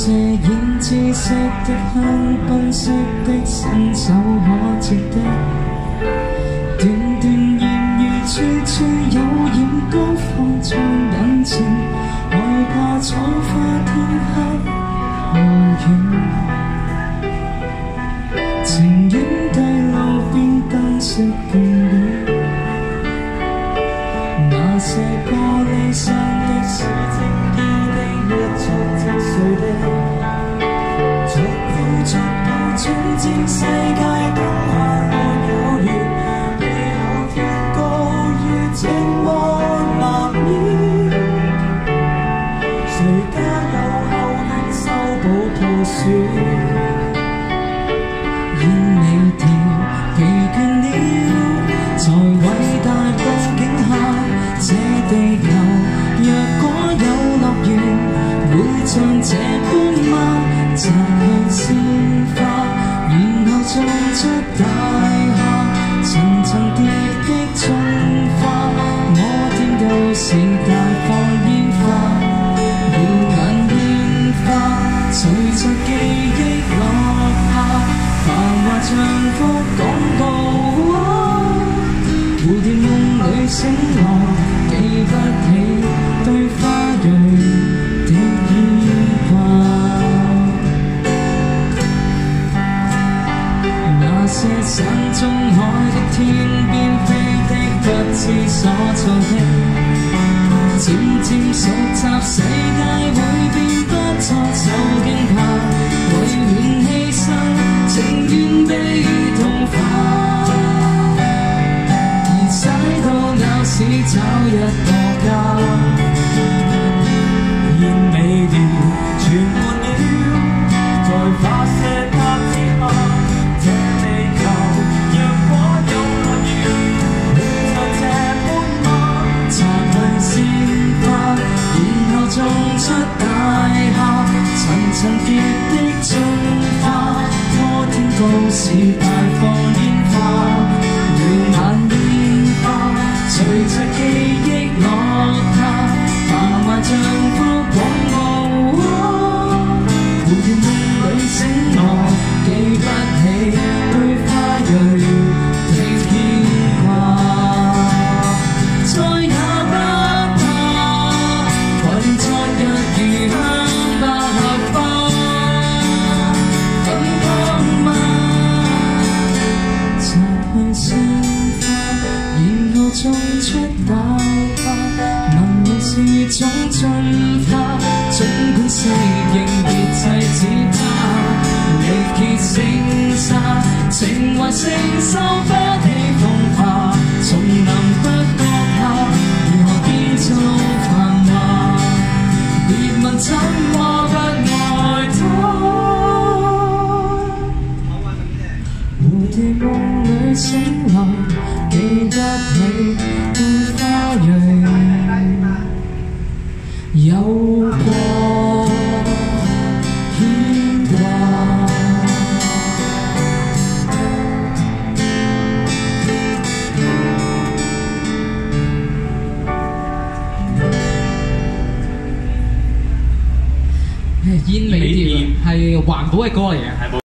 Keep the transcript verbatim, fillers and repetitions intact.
這胭脂色的香檳色的伸手可接的，段段豔遇處處有染膏放在眼前，害怕草花天黑路遠，情願對路邊燈飾眷戀，那些玻璃箱的是正義的一觸即碎的，逐步逐步進佔世界當下沒有月，未有天高於寂寞難掩，誰家有後院修補破損，煙尾調疲倦了，在偉大佈景下，這地球若果有樂園，會像這般嗎？摘去鮮花，然後種出大廈，層層疊的種花，我天都是大放煙花，耀眼煙花隨着記憶落下，繁華像幅廣告，蝴蝶夢裏醒來，記不起對花蕊的牽掛。那些山中海的天邊飛的，不知所措的，漸漸熟習世界會變不錯，受驚怕，為戀犧牲，情願被同化。踩到咬屎找一個家，煙尾調全沒了，在發射塔之下，這地球若果有樂園，會像這般嗎？摘去鮮花，然後種出大廈，層層疊的種花，摩天高是大放煙花，耀眼隨着記憶落下，繁華像幅廣告，蝴蝶夢裏醒來，記不起對花蕊的牽掛。再也不怕，懷念昨日如香百合花，很光嗎？摘去鮮種出大廈，文明是種進化，儘管適應別制止它，力竭聲沙，情懷承受不起風化，叢林不覺下，如何建造繁華？別問怎麼不愛他。蝴蝶夢裏醒來，記不起對花蕊有過牽掛。煙尾調係環保嘅歌嚟嘅。